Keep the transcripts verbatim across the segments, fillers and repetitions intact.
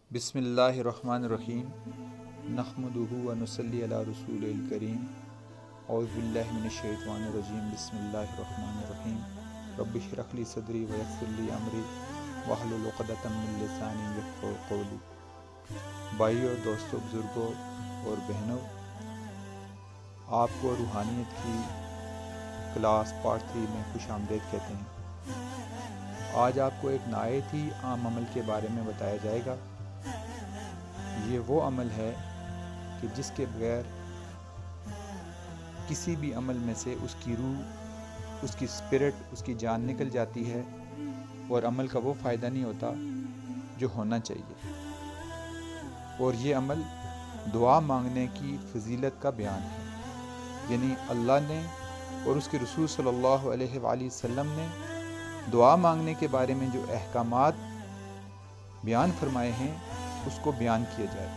बिस्मिल्लाहिर्रहमानिर्रहीम नहमदुहु व नुसल्ली अला रसूलिल करीम औज़ु बिल्लाहि मिनश शैतानिर रजीम बिस्मिल्लाहिर्रहमानिर्रहीम रब्बि इश्रह ली सदरी व यस्सिर ली अमरी वहलुल उक़दतम मिन लिसानी यफ़क़हू क़ौली। भाइयों, दोस्तों, बुज़ुर्गों और बहनों, आपको रूहानियत की क्लास पार्ट थ्री में खुश आमदीद कहते हैं। आज आपको एक नायती आम अमल के बारे में बताया जाएगा। ये वो अमल है कि जिसके बगैर किसी भी अमल में से उसकी रूह, उसकी स्पिरिट, उसकी जान निकल जाती है और अमल का वो फ़ायदा नहीं होता जो होना चाहिए। और ये अमल दुआ मांगने की फजीलत का बयान है। यानी अल्लाह ने और उसके रसूल सल्लल्लाहु अलैहि वसल्लम ने दुआ मांगने के बारे में जो अहकामात बयान फरमाए हैं उसको बयान किया जाए।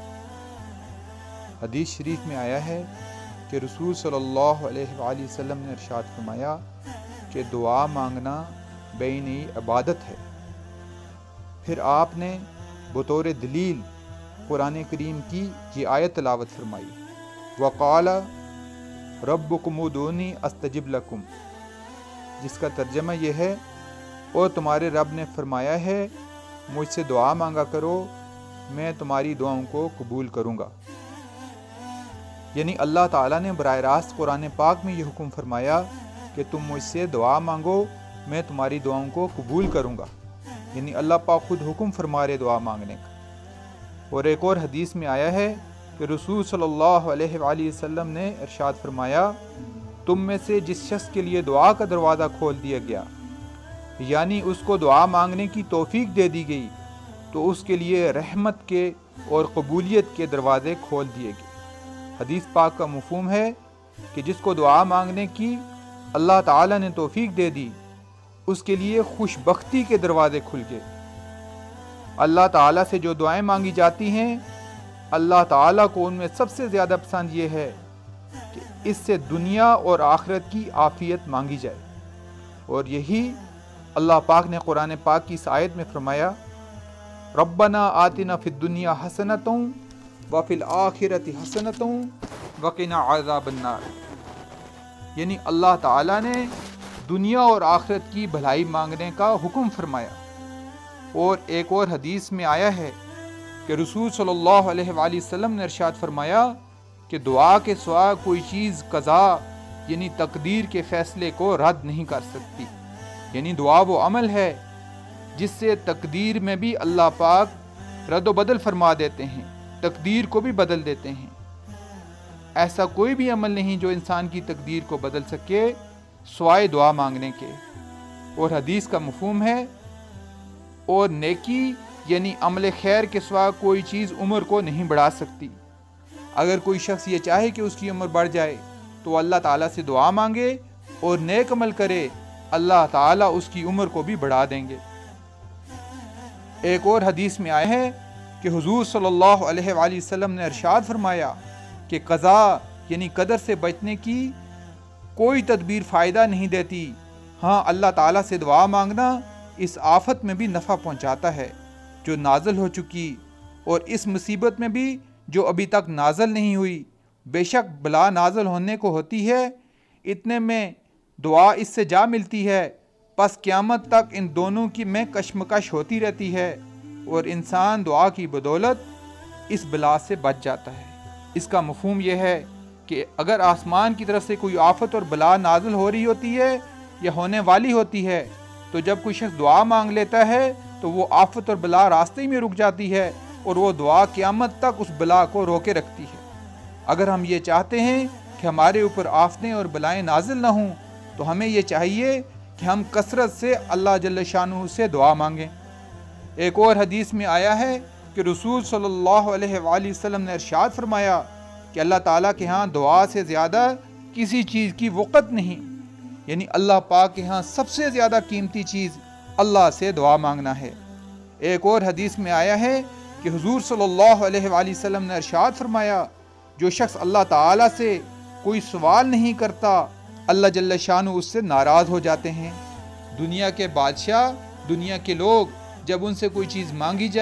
हदीस शरीफ में आया है कि रसूल सल्लल्लाहु अलैहि वसल्लम ने इरशाद फरमाया कि दुआ मांगना बेनी इबादत है। फिर आपने बतौर दलील कुरान करीम की ये आयत तिलावत फरमाई, वक़ाल रब्बुकुम उदूनी अस्तजिब लकुम, जिसका तर्जमा यह है, और तुम्हारे रब ने फरमाया है मुझसे दुआ मांगा करो, मैं तुम्हारी दुआओं को कबूल करूँगा। यानी अल्लाह ताला ने बराह रास्त कुरान पाक में यह हुक्म फरमाया कि तुम मुझसे दुआ मांगो, मैं तुम्हारी दुआओं को कबूल करूँगा। यानी अल्लाह पाक खुद हुक्म फरमा रहे दुआ मांगने का। और एक और हदीस में आया है कि रसूल सल्लल्लाहु अलैहि वसल्लम ने इरशाद फरमाया, तुम में से जिस शख्स के लिए दुआ का दरवाज़ा खोल दिया गया, यानी उसको दुआ मांगने की तौफीक दे दी गई, तो उसके लिए रहमत के और कबूलियत के दरवाज़े खोल दिए गए। हदीस पाक का मफ़हूम है कि जिसको दुआ मांगने की अल्लाह ताला ने तौफीक दे दी, उसके लिए खुशबख्ती के दरवाज़े खुल गए। अल्लाह ताला से जो दुआएं मांगी जाती हैं, अल्लाह ताला को उनमें सबसे ज़्यादा पसंद ये है कि इससे दुनिया और आखिरत की आफ़ियत मांगी जाए। और यही अल्लाह पाक ने कुरान पाक की इस आयत में फरमाया, रब्बना आतिना फिद दुनिया हसनतुं व फिल आखिरति हसनतुं व क़िना अज़ाबन्नार। यानी अल्लाह ताला ने दुनिया और आखिरत की भलाई मांगने का हुक्म फरमाया। और एक और हदीस में आया है कि रसूल सल्लल्लाहु अलैहि वसल्लम ने इरशाद फरमाया कि दुआ के सिवा कोई चीज़ कज़ा यानी तकदीर के फ़ैसले को रद्द नहीं कर सकती। यानी दुआ वो अमल है जिससे तकदीर में भी अल्लाह पाक रद्द बदल फरमा देते हैं, तकदीर को भी बदल देते हैं। ऐसा कोई भी अमल नहीं जो इंसान की तकदीर को बदल सके सिवाय दुआ मांगने के। और हदीस का मफ़हूम है, और नेकी यानी अमल खैर के सिवा कोई चीज़ उम्र को नहीं बढ़ा सकती। अगर कोई शख्स ये चाहे कि उसकी उम्र बढ़ जाए तो अल्लाह ताला से दुआ मांगे और नेक अमल करे, अल्लाह ताला उसकी उम्र को भी बढ़ा देंगे। एक और हदीस में आया है कि हुजूर सल्लल्लाहु अलैहि वसल्लम ने इरशाद फरमाया कि क़ज़ा यानी कदर से बचने की कोई तदबीर फ़ायदा नहीं देती। हाँ, अल्लाह ताला से दुआ मांगना इस आफत में भी नफ़ा पहुँचाता है जो नाज़िल हो चुकी, और इस मुसीबत में भी जो अभी तक नाज़िल नहीं हुई। बेशक बला नाज़िल होने को होती है, इतने में दुआ इससे जा मिलती है, बस क़यामत तक इन दोनों की में कशमकश होती रहती है और इंसान दुआ की बदौलत इस बला से बच जाता है। इसका मफ़हूम यह है कि अगर आसमान की तरफ से कोई आफत और बला नाज़िल हो रही होती है या होने वाली होती है, तो जब कोई शख्स दुआ मांग लेता है तो वो आफत और बला रास्ते ही में रुक जाती है और वो दुआ क़यामत तक उस बला को रोके रखती है। अगर हम ये चाहते हैं कि हमारे ऊपर आफतें और बलाएँ नाज़िल ना हों, तो हमें ये चाहिए कि हम कसरत से अल्लाह जल्ल शानुहु से दुआ मांगें। एक और हदीस में आया है कि रसूल सल्लल्लाहु अलैहि वसल्लम ने इरशाद फरमाया कि अल्लाह ताला के यहाँ दुआ से ज़्यादा किसी चीज़ की वक़्त नहीं। यानी अल्लाह पाक के यहाँ सबसे ज़्यादा कीमती चीज़ अल्लाह से दुआ मांगना है। एक और हदीस में आया है कि हुजूर सल्लल्लाहु अलैहि वसल्लम ने इरशाद फरमाया, जो शख्स अल्लाह ताला से कोई सवाल नहीं करता, अल्लाह जल्ल शानु उससे नाराज़ हो जाते हैं। दुनिया के बादशाह, दुनिया के लोग जब उनसे कोई चीज़ मांगी जाए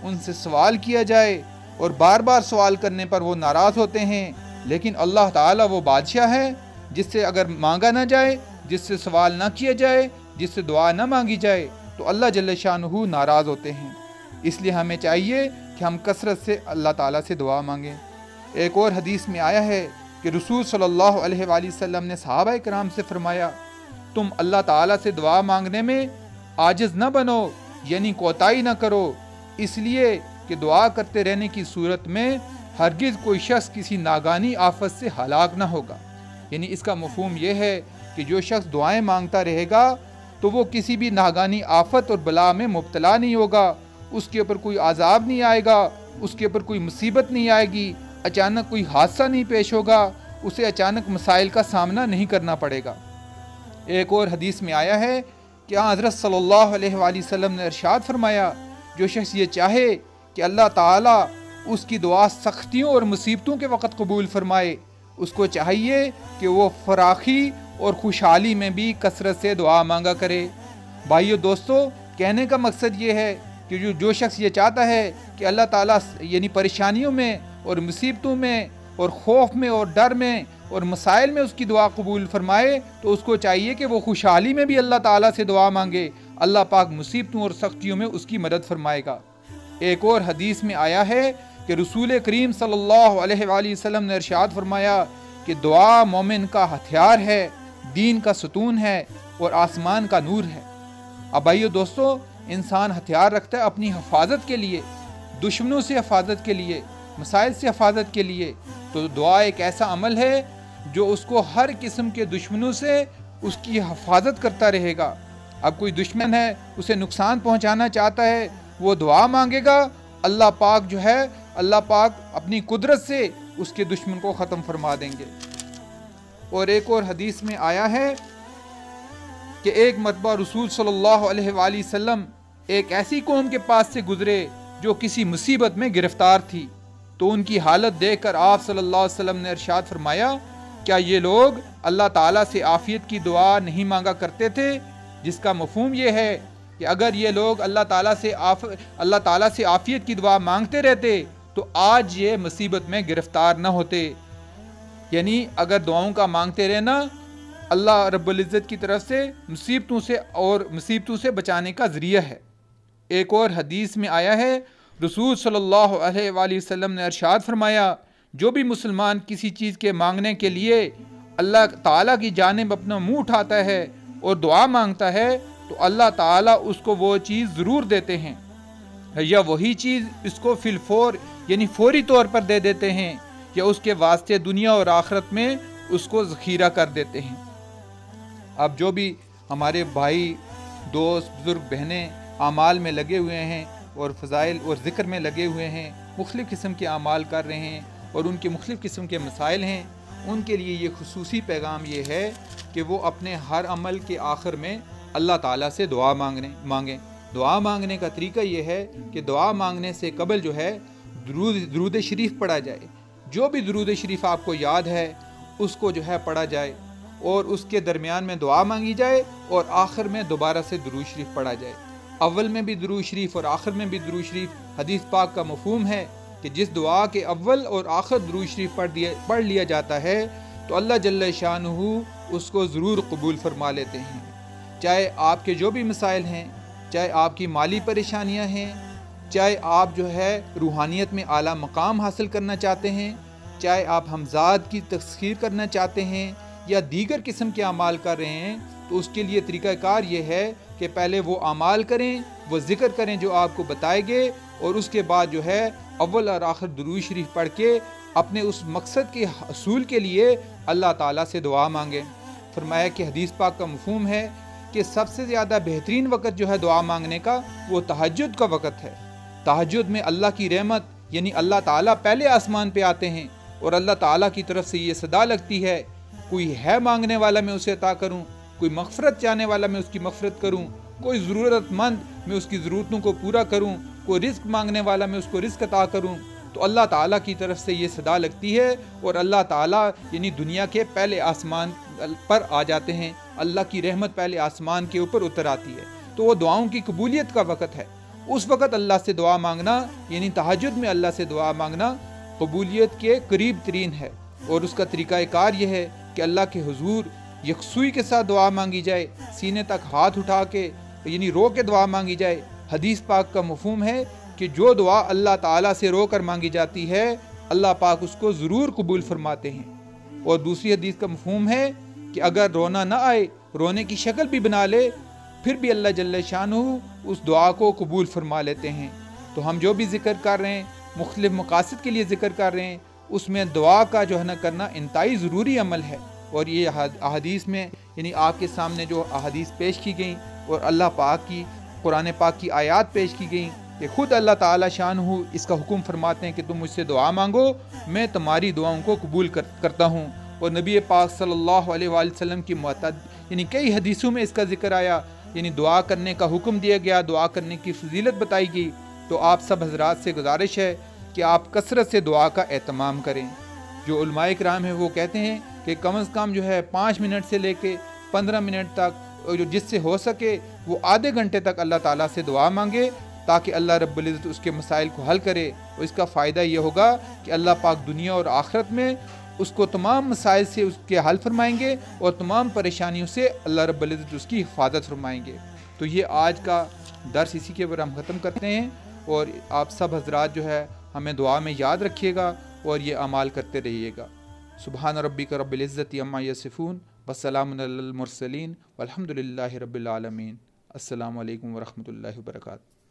ان سے سوال کیا جائے اور بار بار سوال کرنے پر وہ ناراض ہوتے ہیں، لیکن اللہ تعالیٰ وہ بادشاہ ہے جس سے اگر مانگا نہ جائے، جس سے سوال نہ کیا جائے، جس سے دعا نہ مانگی جائے تو اللہ جل شانہ ناراض ہوتے ہیں۔ اس لیے ہمیں چاہیے کہ ہم کثرت سے اللہ تعالیٰ سے دعا مانگیں۔ ایک اور حدیث میں آیا ہے کہ رسول صلی اللہ علیہ وآلہ وسلم نے صحابہ کرام سے فرمایا، تم اللہ تعالیٰ سے دعا مانگنے میں عاجز نہ بنو، یعنی کوتاہی نہ کرو، اس لیے کہ دعا کرتے رہنے کی صورت میں ہرگز کوئی شخص کسی ناگانی آفت سے ہلاک نہ ہوگا۔ یعنی اس کا مفہوم یہ ہے کہ جو شخص دعائیں مانگتا رہے گا تو وہ کسی بھی ناگانی آفت اور بلا میں مبتلا نہیں ہوگا، اس کے اوپر کوئی عذاب نہیں آئے گا، اس کے اوپر کوئی مصیبت نہیں آئے گی، اچانک کوئی حادثہ نہیں پیش ہوگا، اسے اچانک مسائل کا سامنا نہیں کرنا پڑے گا۔ ایک اور حدیث میں آیا ہے کہ حضرت صلی اللہ علیہ وآلہ وسلم نے ارشاد فرمایا، جو شخص یہ چاہے کہ اللہ تعالیٰ اس کی دعا سختیوں اور مصیبتوں کے وقت قبول فرمائے، اس کو چاہیے کہ وہ فراخی اور خوشحالی میں بھی کثرت سے دعا مانگا کرے۔ بھائیو دوستو، کہنے کا مقصد یہ ہے کہ جو جو شخص یہ چاہتا ہے کہ اللہ تعالیٰ یعنی پریشانیوں میں اور مصیبتوں میں اور خوف میں اور ڈر میں اور مسائل میں اس کی دعا قبول فرمائے، تو اس کو چاہیے کہ وہ خوشحالی میں بھی اللہ تعالیٰ سے دعا مانگے، اللہ پاک مصیبتوں اور سختیوں میں اس کی مدد فرمائے گا۔ ایک اور حدیث میں آیا ہے کہ رسول کریم صلی اللہ علیہ وآلہ وسلم نے ارشاد فرمایا کہ دعا مومن کا ہتھیار ہے، دین کا ستون ہے اور آسمان کا نور ہے۔ اب بھائیو دوستو، انسان ہتھیار رکھتا ہے اپنی حفاظت کے لیے، دشمنوں سے حفاظت کے لیے، مسائل سے حفاظت کے لیے، تو دعا ایک ایسا عمل ہے جو اس کو ہر قسم کے دشمنوں سے اس کی حفاظت کرتا رہے گا۔ اب کوئی دشمن ہے، اسے نقصان پہنچانا چاہتا ہے، وہ دعا مانگے گا، اللہ پاک جو ہے اللہ پاک اپنی قدرت سے اس کے دشمن کو ختم فرما دیں گے۔ اور ایک اور حدیث میں آیا ہے کہ ایک مرتبہ رسول صلی اللہ علیہ وآلہ وسلم ایک ایسی قوم کے پاس سے گزرے جو کسی مصیبت میں گرفتار تھی، تو ان کی حالت دیکھ کر آپ صلی اللہ علیہ وسلم نے ارشاد فرمایا، کیا یہ لوگ اللہ تعالیٰ سے عافیت کی دعا نہیں مانگا کرتے تھے؟ جس کا مفہوم یہ ہے کہ اگر یہ لوگ اللہ تعالیٰ سے آف اللہ تعالیٰ سے عافیت کی دعا مانگتے رہتے تو آج یہ مصیبت میں گرفتار نہ ہوتے۔ یعنی اگر دعاؤں کا مانگتے رہنا اللہ رب العزت کی طرف سے مصیبتوں سے اور مصیبتوں سے بچانے کا ذریعہ ہے۔ ایک اور حدیث میں آیا ہے، رسول صلی اللہ علیہ وآلہ وسلم نے ارشاد فرمایا، جو بھی مسلمان کسی چیز کے مانگنے کے لیے اللہ تعالیٰ کی جانب اپنا منہ اٹھاتا ہے اور دعا مانگتا ہے تو اللہ تعالیٰ اس کو وہ چیز ضرور دیتے ہیں، یا وہی چیز اس کو فی الفور یعنی فوری طور پر دے دیتے ہیں، یا اس کے واسطے دنیا اور آخرت میں اس کو ذخیرہ کر دیتے ہیں۔ اب جو بھی ہمارے بھائی، دوست، بزرگ، بہنیں اعمال میں لگے ہوئے ہیں اور فضائل اور ذکر میں لگے ہوئے ہیں، مختلف قسم کے اعمال کر رہے ہیں اور ان کے مختلف قسم کے مسائل ہیں، ان کے لیے یہ خصوصی پیغام یہ ہے کہ وہ اپنے ہر عمل کے آخر میں اللہ تعالیٰ سے دعا مانگنے مانگیں۔ دعا مانگنے کا طریقہ یہ ہے کہ دعا مانگنے سے قبل جو ہے درود درود شریف پڑھا جائے، جو بھی درود شریف آپ کو یاد ہے اس کو جو ہے پڑھا جائے، اور اس کے درمیان میں دعا مانگی جائے اور آخر میں دوبارہ سے درود شریف پڑھا جائے۔ اول میں بھی درود شریف اور آخر میں بھی درود شریف، حدیث پاک کا مفہوم ہے کہ جس دعا کے اول اور آخر درود شریف پڑھ دیا پڑھ لیا جاتا ہے تو اللہ جل شانہ اس کو ضرور قبول فرما لیتے ہیں۔ چاہے آپ کے جو بھی مسائل ہیں، چاہے آپ کی مالی پریشانیاں ہیں، چاہے آپ جو ہے روحانیت میں اعلیٰ مقام حاصل کرنا چاہتے ہیں، چاہے آپ ہمزاد کی تسخیر کرنا چاہتے ہیں یا دیگر قسم کے اعمال کر رہے ہیں، تو اس کے لیے طریقہ کار یہ ہے کہ پہلے وہ اعمال کریں، وہ ذکر کریں جو آپ کو بتائے گئے، اور اس کے بعد جو ہے اول اور آخر درود شریف پڑھ کے اپنے اس مقصد کے حصول کے لیے اللہ تعالیٰ سے دعا مانگیں۔ فرمایا کہ حدیث پاک کا مفہوم ہے کہ سب سے زیادہ بہترین وقت جو ہے دعا مانگنے کا وہ تہجد کا وقت ہے۔ تہجد میں اللہ کی رحمت یعنی اللہ تعالیٰ پہلے آسمان پہ آتے ہیں اور اللہ تعالیٰ کی طرف سے یہ صدا لگتی ہے، کوئی ہے مانگنے والا میں اسے عطا کروں، کوئی مغفرت چاہنے والا میں اس کی مغفرت کروں، کوئی ضرورت مند میں اس کی ضرورتوں کو پورا کروں، کوئی رزق مانگنے والا میں اس کو رزق عطا کروں۔ تو اللہ تعالیٰ کی طرف سے یہ صدا لگتی ہے اور اللہ تعالیٰ یعنی دنیا کے پہلے آسمان پر آ جاتے ہیں، اللہ کی رحمت پہلے آسمان کے اوپر اتر آتی ہے، تو وہ دعاؤں کی قبولیت کا وقت ہے۔ उस वक़्त अल्लाह से दुआ मांगना यानी तहज्जुद में अल्लाह से दुआ मांगना कबूलियत के करीब तरीन है। और उसका तरीक़ाकार यह है कि अल्लाह के हुजूर यकसुई के साथ दुआ मांगी जाए, सीने तक हाथ उठा के यानी रो के दुआ मांगी जाए। हदीस पाक का मफ़हूम है कि जो दुआ अल्लाह ताला से रो कर मांगी जाती है अल्लाह पाक उसको ज़रूर कबूल फरमाते हैं। और दूसरी हदीस का मफ़हूम है कि अगर रोना ना आए, रोने की शक्ल भी बना ले, फिर भी अल्लाह जल्ल शानुहु उस दुआ को कबूल फरमा लेते हैं। तो हम जो भी ज़िक्र कर रहे हैं, मुख्तलिफ मकासद के लिए ज़िक्र कर रहे हैं, उसमें दुआ का जो है ना करना इंतहाई ज़रूरी अमल है। और ये अहादीस में यानी आपके सामने जो अहादीस पेश की गई और अल्लाह पाक की कुरान पाक की आयत पेश की गई कि खुद अल्लाह ताला शानुहु इसका हुक्म फरमाते हैं कि तुम मुझसे दुआ मांगो, मैं तुम्हारी दुआओं को कबूल कर, करता हूँ। और नबी पाक सल्लल्लाहु अलैहि वसल्लम की मुअत्तद यानी कई हदीसों में इसका जिक्र आया, यानी दुआ करने का हुक्म दिया गया, दुआ करने की फजीलत बताई गई। तो आप सब हजरात से गुजारिश है कि आप कसरत से दुआ का एहतमाम करें। जो उलमाए किराम है वो कहते हैं कि कम अज़ कम जो है पाँच मिनट से लेके पंद्रह मिनट तक, और जो जिससे हो सके वो आधे घंटे तक अल्लाह ताला से दुआ मांगे, ताकि अल्लाह रब्बुल इज़्ज़त उसके मसाइल को हल करे। और इसका फ़ायदा ये होगा कि अल्लाह पाक दुनिया और आखिरत में उसको तमाम मसाइल से उसके हल फरमाएंगे और तमाम परेशानियों से अल्लाह रब्बुल इज़्ज़त उसकी हिफाजत फरमाएंगे। तो ये आज का दर्स इसी के ऊपर हम ख़त्म करते हैं। और आप सब हजरात जो है हमें दुआ में याद रखिएगा और ये अमाल करते रहिएगा। सुबहान रब्बिक रब्बिल इज़्ज़ति अम्मा यसिफून वस्सलामुन अलल मुरसलीन वल्हम्दुलिल्लाहि रब्बिल आलमीन। अस्सलामु अलैकुम व रहमतुल्लाहि व बरकातुहू।